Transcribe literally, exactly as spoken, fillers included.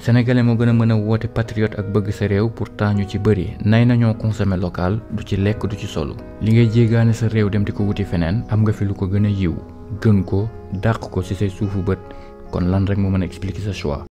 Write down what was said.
sénégalais moo gën a mën a woote patriote ak bëgg sa réew pourtant ñu ci bëri nay nañoo consommer local du ci lekk du ci solu li ngay jéggaane sa réew dem di ko wuti feneen am nga fi lu ko gën a yiw gën ko dàq ko ci say suufu bët kon lan rek moo mën a expliquer sa choix.